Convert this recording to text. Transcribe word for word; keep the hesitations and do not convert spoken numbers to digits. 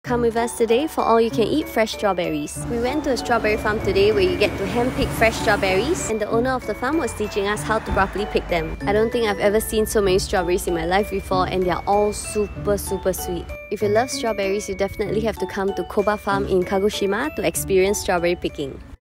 Come with us today for all you can eat fresh strawberries. We went to a strawberry farm today where you get to hand-pick fresh strawberries, and the owner of the farm was teaching us how to properly pick them. I don't think I've ever seen so many strawberries in my life before, and they are all super super sweet. If you love strawberries, you definitely have to come to Koba Farm in Kagoshima to experience strawberry picking.